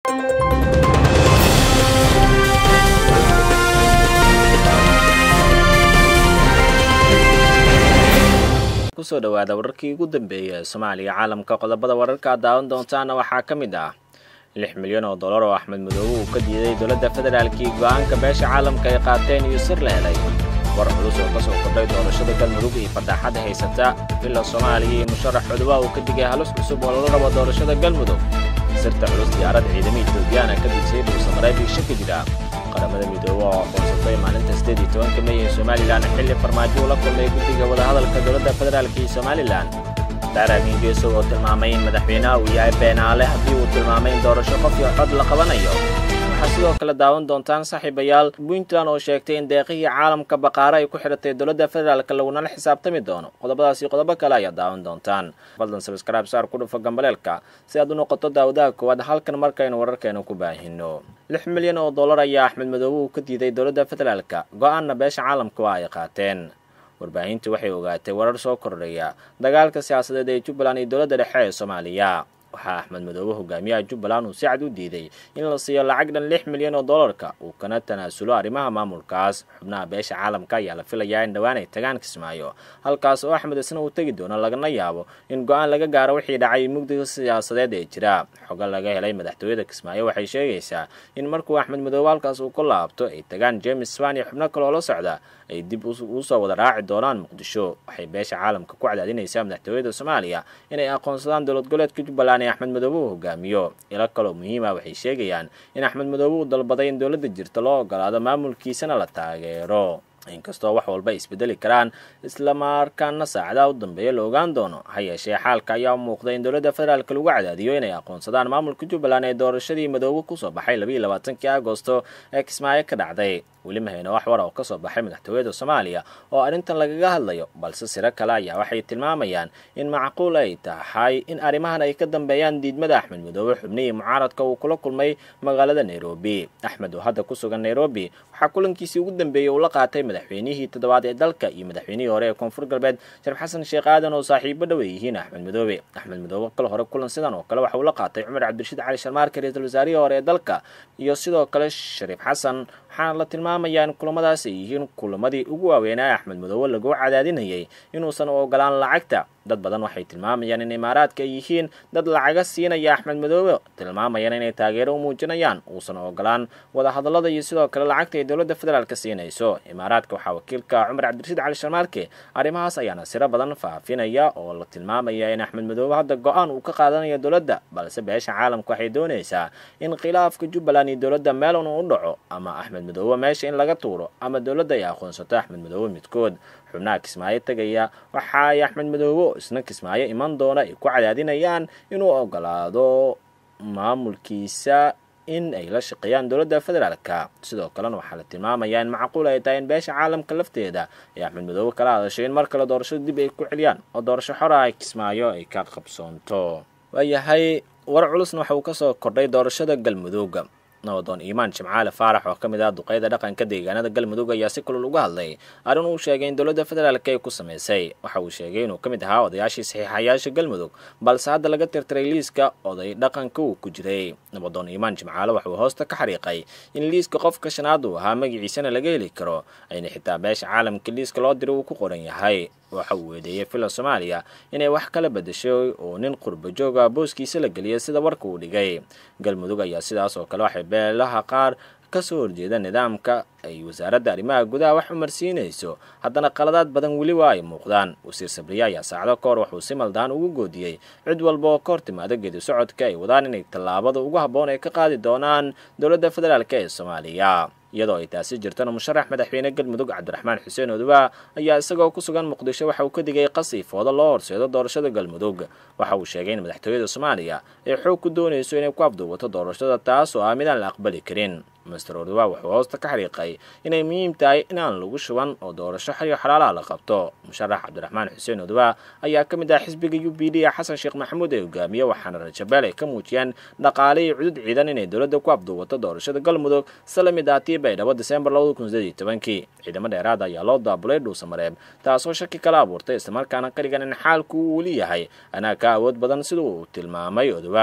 kusoo dhawaada wararkii ugu dambeeyay Soomaaliya caalamka qodobada wararka daawan doontaana waxaa kamid ah 6 milyan oo dollar oo Axmed Madoobe uu ka diiday dawladda federaalka go'aanka beesha caalamka ay qaateen iyo sir la helay war culus oo ka soo kordhay doorashada galmudug iyo fadaxada haysata ila Soomaaliya iyo musharax cudwa uu ka digay halis cusub oo la rabo doorashada galmudug sirta culus diyaarad ciidamada Itoobiyaana ka disay Soomaaliya shaki jira qaramada midoobe oo aqoonsatay maalinta 18 May ee Soomaaliland xilli farmaajo la kulmay guddiga wada hadalka dawladda federaalka iyo Soomaaliland daraamin geeso oo tilmaamay in madaxweynaha uu yahay beenaale haddii uu tilmaamay in doorasho qof iyo cod la qabanayo waxaa sidoo kale daawan doontaan saaxiibayaal Puntland oo sheegtay in deeqihii caalamka baqaara ay ku xiratay dawladda federaalka laguna la xisaabtami doono qodobadaas iyo qodobo kale ayaa daawan doontaan fadlan subscribe saar ku dhufo gambaleelka si aad u noqoto daawadaha koowaad halkan markaynu wararkeena ku baahino 6 milyan oo dollar ayaa Axmed Madoobe uu ka diiday dawladda federaalka go'aanna beesha caalamka waa ay qaateen warbaahintu waxay ogaatay warar soo kordhaya dagaalka siyaasadeed ee Jubbaland iyo dawladda dhexe ee Soomaaliya waxaa Axmed Madoobe hogaamiyaha Jubbaland uu si cad u diiday in la siiyo lacag dhan 6 milyan oo dollarka uu kana tanaasulo arrimaha maamulkaas xubnaha beesha caalamka ayaa la filayaa in dhawaan ay tagaan Kismaayo halkaas oo Axmed isna uu tagi doono lagana yaabo in go'aan laga gaaro wixii dhacay mugdiga siyaasadeed ee jira xogo laga helay madaxtooyada Kismaayo waxay sheegaysaa in markuu Axmed Madoobe halkaas uu ku laabto ay tagaan James Swan iyo xubno kale oo la socda ay dib u soo wada raaci doonaan Muqdisho waxay beesha caalamka ku cadaadinaysaa madaxtooyada Soomaaliya inay aqoonsadaan dawlad goboleedka Jubbaland ee Axmed Madoobe hogaamiyo ila kale muhiim ah waxay sheegayaan in Axmed Madoobe uu dalbaday in dawladda jirta loo ogolaado maamulkiisana la taageero inkastoo wax walba isbedeli karaan isla markaana saacadaha u dambeeya la ogaan doono ha yeeshee xaalka ayaa muuqday in dawladda federaalka lagu cadaadiyo inay aqoonsadaan maamulka Jubbaland ee doorashadii Madoobe ku soo baxay 22 Agoosto ee Kismaayo ka dhacday weli ma hayno wax war oo ka soo baxay madaxtooyada Soomaaliya oo arrintan lagaga hadlayo balse sira kale ayaa waxay tilmaamayaan in macquul ay tahay in arrimahan ay ka dambeeyaan diidmada Axmed Madoobe xubnihii mucaaradka uu kula kulmay magaalada Nairobi Axmed oo hadda ku sugan Nairobi waxaa kulankiisii ugu dambeeyay uu la qaatay madaxweynihii toddobaad ee dalka iyo madaxweynihii hore ee Koonfur Galbeed Shariif Xasan Sheekh Aadan oo saaxiibo dhow yihiin Axmed Madoobe kala hore kulan sidan oo kale waxa uu la qaatay Cumar Cabdirashiid Cali Sharmaarke ra'iisul wasaarihii hore ee dalka iyo sidoo kale Shariif Xasan waxaan la tilmaamayaa in kulamadaas ay yihiin kulamadii ugu waaweynaa Axmed Madoobe lagu cadaadinayay inuusan u ogolaan lacagta dad badan waxay tilmaamayaan in imaaraadka ay yihiin dad lacaga siinaya Axmed Madoobe tilmaamayaan inay taageero u muujinayaan uusan ogolaan wada hadallada iyo sidoo kale lacagta ay dawladda federaalka siinayso imaaraadka waxaa wakiilka Cumar Cabdirashiid Cali Sharmaarke arrimahaas ayaana sira badan faafinaya oo la tilmaamaya in Axmed Madoobe hadda go'aan uu ka qaadanayo dawladda balse beesha caalamka waxay doonaysaa in khilaafka Jubbaland iyo dawladda meel uu dhaco ama Axmed Madoobe meesha in laga tuuro ama dawladda ay aqoonsato Axmed Madoobe midkood xubnaha Kismaayo tagaya waxa ay Axmed Madoobe isna Kismaayo iman doona ay ku cadaadinayaan inuu ogolaado maamulkiisa in ay la shaqeeyaan dawladda federaalka sidoo kale waxaa la tilmaamayaa in macquul ay tahay in beesha caalamka lafteeda ay Axmed Madoobe kala hadashay in mar kale doorashada dib ay ku celiyaan oo doorasho xor ah Kismaayo ay ka qabsoonto waayahay war culusna waxa uu ka soo kordhay doorashada galmudug نودون إيمان شمعال فارح وكمدة دقيقة دقن كدي أنا دقل مدوجة ياسكل اللغة أرون وشاجين دولة فدرال كي قسم يسي وحوشاجين وكمدة ها وضياشي صحيح ياش قل مدوج بل سعد لقت ترتريليس كا وضي دقن كو كجري نودون إيمان شمعال وحوهوست كحريقي إن ليس كقف كشنادو ها مجي سنة لقيلي كرو أين حتى باش عالم كليس كلادرو وكقرن يهاي وحوودية في الصومالية إنه وحكة لبدشوا ونن قرب جوجا بوسكيس لقليه سيدا وركو لجاي قال مدوجا يا سيدا سو كل واحد بلها قار كسور جدا نظامك أي وزارة دارما جودا وحمر سينيسو حتى نقلات بدن ولواي مقدان وسير سبريا يا سعد كور وحوسم الدان وجودي عدوى البوكورت ما دقيت سعود كاي ودان إنك تلابض وجهبون كقاعد دونان دولة فدرال كاي الصومالية iyadoo ay taasi jirtana musharax madaxweyne galmudug Cabdiraxmaan Xuseen Oduwa ayaa isagoo ku sugan Muqdisho waxa uu ka digay qasiifooda loo horseedo doorashada galmudug waxa uu sheegay in madaxtooyada Soomaaliya ay xoog ku doonayso inay ku afduubato doorashada taas oo aan la aqbali karin Mr. Oduwa wuxuu hoosta ka xariiqay inay muhiim tahay in aan lagu shuban oo doorasho xal iyo xalaal la qabto musharax Cabdiraxmaan Xuseen Oduwa ayaa ka mid ah xisbiga UPD Xasan Sheekh Maxamuud ee hogaamiye waxaana Rajabeele ay ka muujiyeen dhaqaale iyo cudud ciidan inay dawladda ku afduubato doorashada galmudug salamidaati baydhabo December 2017 ciidamada dheeraad ayaa loo daabulay Dhuusamareeb taasoo shaki kala abuurtay isla markaana qarigan in xaalku uu leeyahay ana ka awood badan sidoo uu tilmaamay Oduwa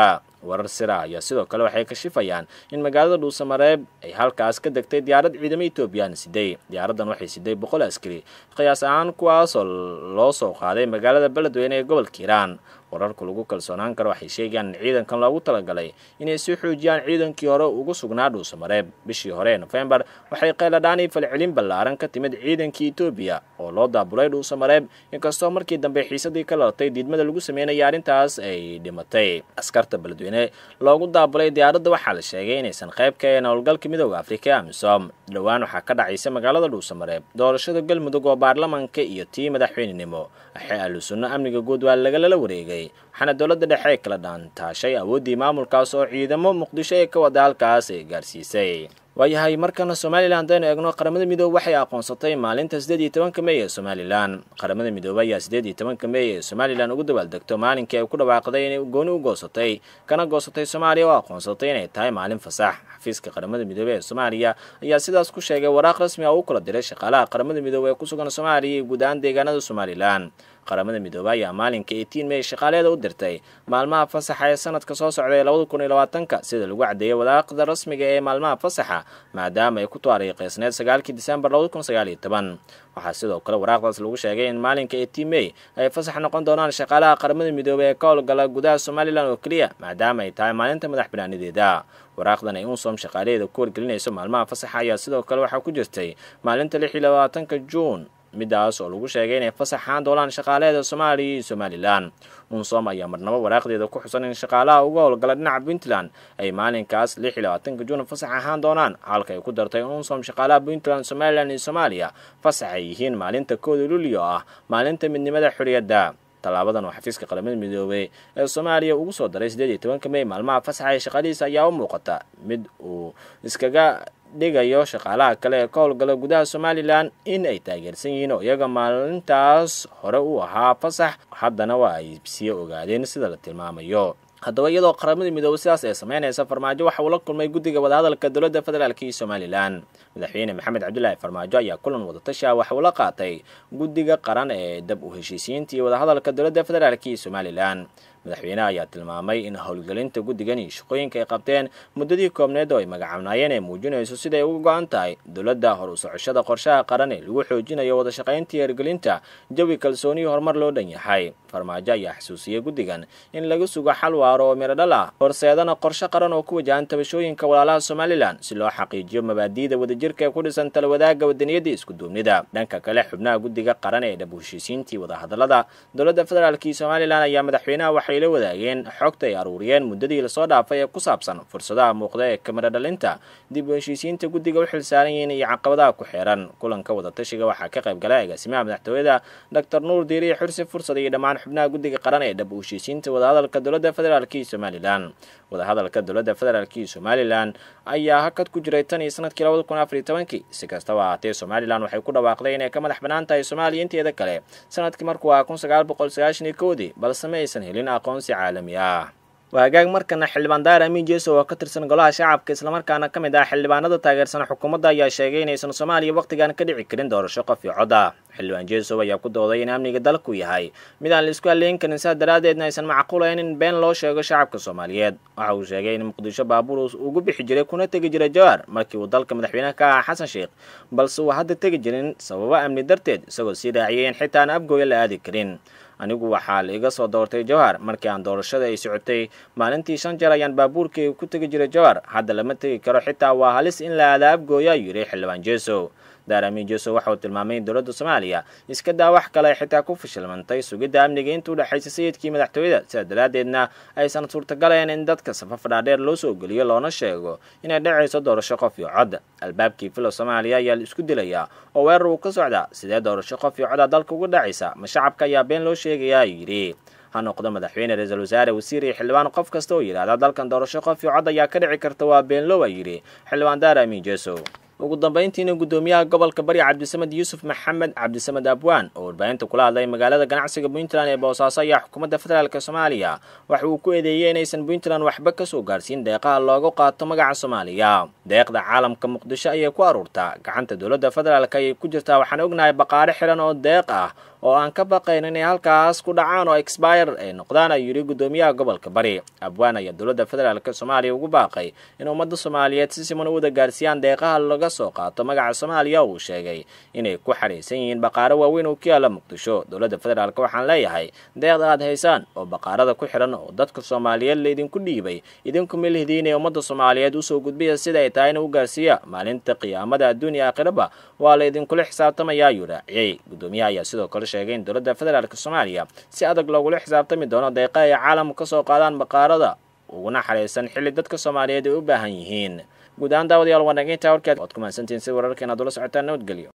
warar sira ayaa sidoo kale waxay kashifayaan in magaalada dhuusamareeb ay halkaas ka degtay diyaarad ciidamo Ethiopian siday. Diyaaradan waxay siday 100 askari qiyaas ahaan kuwaas oo loo soo qaaday magaalada Beledweyne ee gobolka Hiiraan. wararka lagu kalsoonaan karo waxay sheegayaan in ciidankan loogu talagalay inay soo xoojiyaan ciidankii hore ugu sugnaa dhuusamareeb. bishii hore ee November waxay qayladhaan falcelin ballaaran ka timid ciidankii Ethiopia oo loo daabulay dhuusamareeb, inkastoo markii dambe xiisadii ka dhalatay diidmada lagu sameeyay arrintaas ay dhimatay. askarta Beledweyne loogu daabulay diyaaradda waxaa la sheegay inaysan qayb ka ahayn howlgalka Midowga Afrika AMISOM. dhowaan waxaa ka dhacaysa magaalada dhuusamareeb doorashada galmudug oo baarlamaanka iyo tii madaxweynenimo. waxay ahlusunna amniga guud waa lagala wareegay, waxaana dowladda dhexe kala dhaantaashay awooddii maamulkaas oo ciidamo Muqdisho ee ka wada halkaas ay gaarsiisay. waayahay markana Somaliland aynu eegno qaramada midoobay waxay aqoonsatay maalinta 18 May ee Somaliland. qaramada midoobay ayaa 18 May ee Somaliland ugu dabaaldegto maalinkii ay ku dhawaaqday inay gooni u goosatay kana goosatay Soomaaliya oo aqoonsatay inay tahay maalin fasax. xafiiska qaramada midoobay ee Soomaaliya ayaa sidaas ku sheegay waraaq rasmi ah oo kala diray shaqaalaha qaramada midoobay ee ku sugan Soomaaliya iyo guud ahaan deegaanada Somaliland. qaramada midoobay ayaa maalinka 18 May shaqaaleeda u dirtay maalmaha fasaxa ee sanadka soo socda ee 2020 sida lagu cadeeyay wadaaqda rasmiga ee maalmaha fasaxa, maadaama ay ku taariikhsneed 9 December 2019. waxaa sidoo kale waraaqdaas lagu sheegay in maalinka 18 May ay fasax noqon doonaan shaqaalaha qaramada midoobay ee ka howlgala gudaha Somaliland oo kaliya, maadaama ay tahay maalinta madaxbannaanideeda. waraaqdan ay UNSOM shaqaaleeda ku wargelinayso maalmaha fasaxa ayaa sidoo kale waxaa ku jirtay maalinta 26 June midaas oo lagu sheegay inay fasaxaan doonaan shaqaaleeda Soomaaliya iyo Somaliland. UNSOM ayaa marnaba waraaqdeeda ku xusan in shaqaalaha uga howlgala dhinaca Puntland ay maalinkaas 26 June fasax ahaan doonaan, halka ay ku dartay UNSOM shaqaalaha Puntland, Somaliland iyo Soomaaliya fasax ay yihiin maalinta 1 Luulyo ah maalinta midnimada xorriyadda. talaabadan oo xafiiska qaramada midoobay ee Soomaaliya ugu soo daray 18 May maalmaha fasaxa ee shaqadiisa ayaa u muuqata mid uu iskaga dhigayo shaqaalaha kale ee ka howlgala gudaha Somaliland in ay taageersan yihiin oo iyaga maalintaas hore u ahaa fasax, haddana waa ay sii ogaadeen sida la tilmaamayo. haddaba iyadoo qaramada midoobay sidaas ay sameynaysa, Farmaajo waxa uu la kulmay guddiga wadahadalka dowladda federaalka ee Somaliland. madaxweyne Maxamed Cabdullaahi Farmaajo ayaa kulan wadatashi ah waxa uu la qaatay guddiga qaran ee dab u heshiisiinta iyo wadahadalka dowladda federaalka ee Somaliland. madaxweynaha ayaa tilmaamay in howlgelinta guddigan iyo shaqooyinka ay qabteen muddadii koobneed oo ay magacaabnaayeen ay muujinayso sida ay uga go'an tahay dowladda hor u socoshada qorshaha qaran ee lagu xoojinayo wada shaqaynta iyo hirgelinta jawi kalsooni iyo horumar loo dhan yahay. Farmaajo ayaa xasuusiyay guddigan in laga sugo xal waaro oo miro dhal ah, horseedana qorshe qaran oo ku wajahan tabashooyinka walaalaha Somaliland si loo xaqiijiyo mabaadi'da wadajirka ee ku dhisan tala wadaagga wadaniyadda isku duubnida. dhanka kale, xubnaha guddiga qaran ee dab u heshiisiinta wadahadalada dowladda federaalka ee Somaliland ayaa madaxweynaha waxay la wadaageen xogta ay aruuriyeen muddadii la soo dhaafay ee ku saabsan fursadaha muuqda ee kamira dhalinta dib u heshiisiinta guddiga u xilsaaran yihiin iyo caqabadaha ku xeeran. kulanka wadatashiga waxaa ka qayb galay agaasimaha madaxtooyada Dr. Nuur Diiri Xursi Fursad iyo dhammaan xubnaha guddiga qaran ee dab u heshiisiinta wadahadalka dowladda federaalka ee Somaliland. wadahadalka dowladda federaalka ee Somaliland ayaa hakad ku jiray tan iyo sanadkii 2014. si kastaba ha ahaatee, Somaliland waxay ku dhawaaqday inay ka madax bannaan tahay Soomaaliya inteeda kale sanadkii markuu ahaa 1991, balse ma aysan helin aqoonsi caalami ah. وهاجاج مركنا حلبان داير أمين جيسو وكترسن قلها شعب كإسلام مركنا كم دا حلبان هذا تاجر سنة حكومة دا يا شيعين يسون سومالي وقت كان كدي عكرين دور شقة في عدا حلبان جيسو ويأكد وضعين أمني قدلك وياهاي ميدان الإسكال لين كان إنسان درادة نايسن معقولة إن بين لو شيء شعب كصوماليات أو شيعين مقدسة بابوروس وجوب حجرة كنا تجري جار مركي وضلك مدحونا كحسن شيخ بل سو هذا تجرين سواء أمني درتد سو سيراعيين حتى أنا أبقوا يلا هذه كرين anigu waxaa la iga soo doortay Jawhar markii aan doorashada ay socotay maalintii 5 jeer ayaan baabuurkii ku tagi jiray Jawhar hadda lama tagi karo xitaa waa halis in la aadaab gooya yiri xildhibaan Jeeso Daarami Jeeso waxa uu tilmaamay dowladda Soomaaliya iska daa wax kale xitaa ku fashilmantay sugidda amniga intuu dhaxaysa sayidkii madaxtooyada sida daraadeedna aysan suurtagaleen in dadka safaf dhaadheer loo soo geliyo loona sheego inay dhacayso doorasho qof iyo cod albaabkii filo Soomaaliya ayaa isku dilaya oo weerar uu ka socda sidee doorasho qof iyo cod dalka ugu dhacaysa ma shacabka ayaa been loo sheegaya yiri ha noqdo madaxweyne ra'iisul wasaare wasiir iyo xildhibaan qof kasta oo yiraahdo dalkan doorasho qof iyo cod ayaa ka dhici karta waa been loo yiri xildhibaan Daarami Jeeso ugu dambeyntiina gudoomiyaha gobolka Bari Cabdisamad Yuusuf Maxamed Cabdisamad Abwaan oo warbaahinta kula hadlay magaalada ganacsiga Puntland ee Boosaaso ayaa xukuumadda federaalka Soomaaliya waxa uu ku eedeeyay inaysan Puntland waxba ka soo gaarsiin deeqaha looga qaato magaca Soomaaliya deeqda caalamka muqdisho ayay ku aruurtaa gacanta dowladda federaalka ayay ku jirtaa. waxaan ognahay baqaare xiran oo deeq ah oo aan ka baqayn inay halkaas ku dhacaan oo expire ay noqdaan, ayuu yidhi gudoomiyaha gobolka bari. Abwaan ayaa dowladda federaalka Soomaaliya ugu baaqay in ummadda Soomaaliyeed si siman u wada gaarsiiyaan deeqaha laga soo qaato magaca Soomaaliya. uu sheegay inay ku xariisan yihiin baqaare waaweyn oo ku yaala muqdisho. dowladda federaalka waxaan leeyahay deeqda aad haysaan oo baqaarada ku xiran oo dadka Soomaaliyeed la idinku dhiibay, idinku milihdiin ee ummadda Soomaaliyeed u soo gudbiya sida ay tahay in uu gaarsiiya maalinta qiyaamada adduunka aakhiraba waa la idinkula xisaabtamaya, ayuu raaciyay. gudoomiyaha ayaa sidoo kale sheegay in dowladda federaalka Soomaaliya si adag loogula xisaabtami doono deeqa ay caalamka ka soo qaadaan baqaarada uguna xariisan xilli dadka Soomaaliyeed ay u baahan yihiin. guud ahaan daawadayaal wanaagsan warkeed waad ku mahadsantihiin si wararkeena dula socotaan. nabadgelyo.